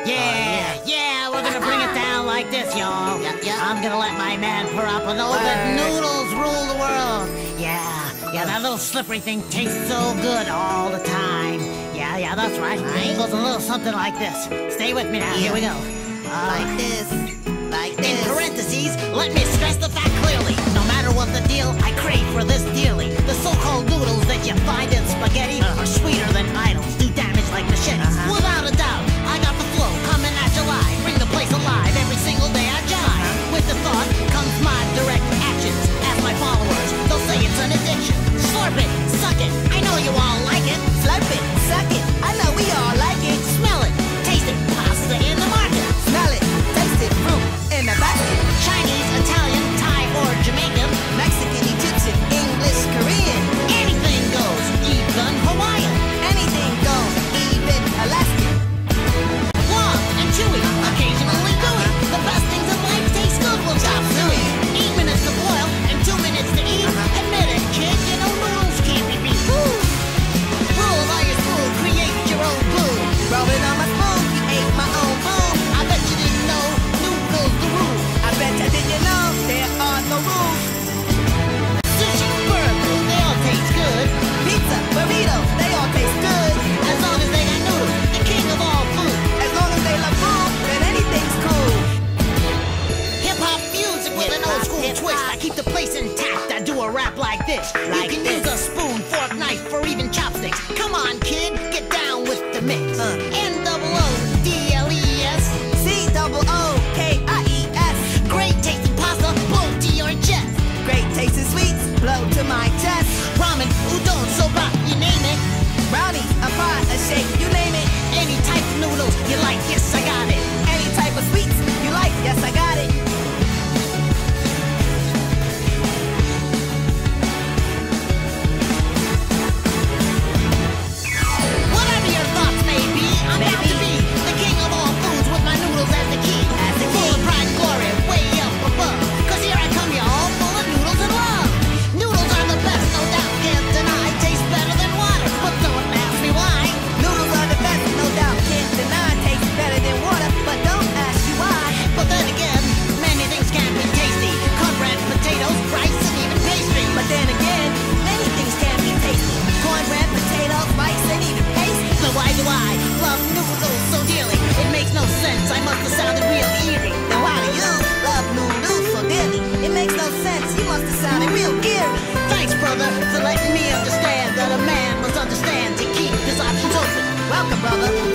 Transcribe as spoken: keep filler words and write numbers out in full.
Yeah, yeah, we're gonna bring it down like this, y'all. Yeah, yeah. I'm gonna let my man Parappa know that noodles rule the world. Yeah, yeah, that little slippery thing tastes so good all the time. Yeah, yeah, that's right. It goes a little something like this. Stay with me now. Here we go. Uh, Like this, like In this. parentheses, let me stress the fact clearly. No matter what the deal, I crave for this dearly. The so-called noodles that you find in spaghetti are sweeter than idols, do damage like machetes. Uh-huh. Without a doubt, I got the flow coming at you live. Bring the place alive every single day I jive. With the thought comes my direct actions. Ask my followers, they'll say it's an addiction. Slurp it, suck it, I know you all like it. Slurp it, suck it, I know we all like it. Smell it, taste it, pasta in the market. Smell it, taste it, fruit in the basket. Chinese, Italian, Thai, or Jamaican. Mexican, Egyptian, English, Korean. Anything goes, even Hawaiian. Anything goes, even Alaskan. Long and chewy, occasionally gooey. The best things in life taste good will chop suey. Eight minutes to boil and two minutes to eat. Admit it, kid, you know noodles can't be beat. Woo! Rule by your spoon, create your own glue. Rolling on my spoon, you ate my own food. I bet you didn't know noodles the rule. I bet you didn't know there are no rules. Sushi, burgers, they all taste good. Pizza, burritos, they all taste good. As long as they got noodles, the king of all food. As long as they love food, then anything's cool. Hip-hop music with an old school Hip-hop, twist. hip-hop. I keep the place intact. I do a rap like this. Like you can this. use a spoon, fork, knife, or even chopsticks. Come on, kid, get down with the mix. Uh. N double O D L E S. C double O K I E S. Great tasting pasta, blow to your chest. Great tasting sweets, blow to my chest. Ramen, udon, soba, you name it. Brownies, a pie, a shake, you name it. Any type of noodles you like, yes, I got it. Any type of sweets you like, yes, I got it. Whatever your thoughts may be, I'm Maybe. bound to be the king of all foods with my noodles as the key. As the Full of king. pride and glory, way up above. Cause here I come, y'all, full of noodles and love. Noodles are the best, no doubt, can't deny. Taste better than water, but don't ask me why. Noodles are the best, no doubt, can't deny. Taste better than water, but don't ask you why. But then again, many things can be tasty. Cornbread, potatoes, rice, and even pastry. But then again, many things can be tasty. Cornbread, potatoes, rice, and even pastry. So why do I love noodles so dearly? It makes no sense, I must have sounded real eerie. Then why do you love noodles so dearly? It makes no sense, you must have sounded real eerie. Thanks, brother, for letting me understand that a man must understand to keep his options open. Welcome, brother.